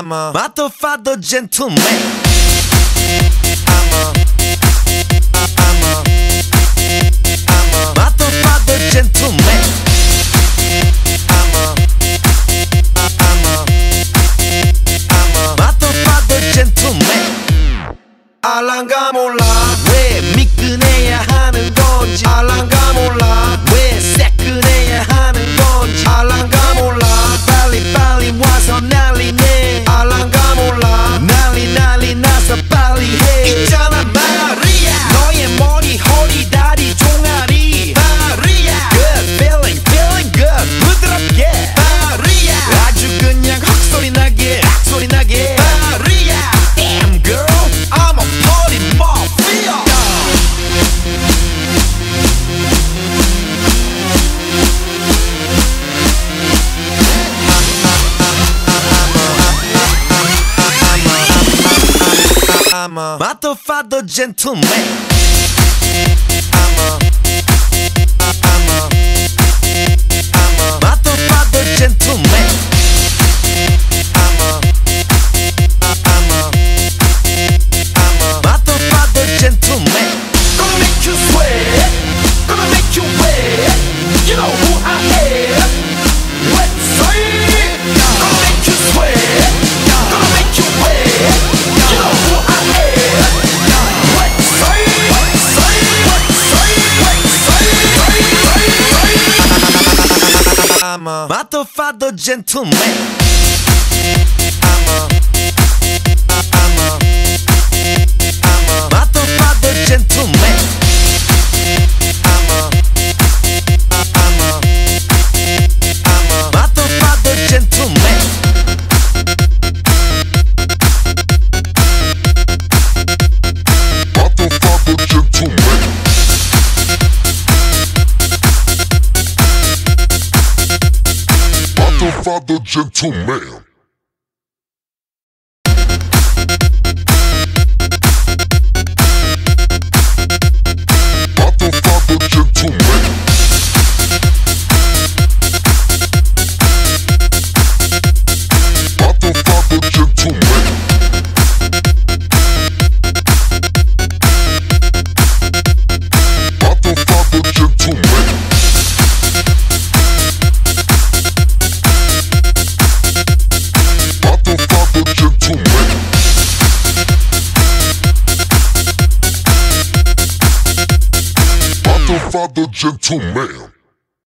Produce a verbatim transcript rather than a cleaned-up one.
I'm a mother, father, gentleman. I'm a, I'm a, I'm a mother, father, gentleman. I'm a, I'm a, I'm a mother, father, gentleman. 알랑가 몰라 왜 미끈해야 하는 건지, 알랑가 몰라 왜 새끈해야 하는 건지, 알랑가 몰라 빨리 빨리 와서 난리네, 알랑가 몰라 난리 난리 나서 빨리 해. 있잖아 마리아 너의 머리 허리 다리 종아리 마리아 Good feeling feeling good 부드럽게 마리아 아주 그냥 헉소리 나게 소리 나게 마리아 Damn girl I'm a party mafia. I'm a mother, father, gentleman. I'm a, I'm a, I'm a mother, father, gentleman. I'm a, I'm a, I'm a mother, father, gentleman. Gonna make you sweat, gonna make you wet. You know who I am. Let's say, gonna make you sweat, gonna make you wet. You know who I am. I'm a mother, father, gentleman. I'm a, I'm a, I'm a mother, father, gentleman. I'm a, I'm a, I'm a mother, father, gentleman. Mother, father, gentleman. Father, gentleman. Father, father, gentleman. Father, father, gentleman. Father, father, gentleman. Father, gentleman.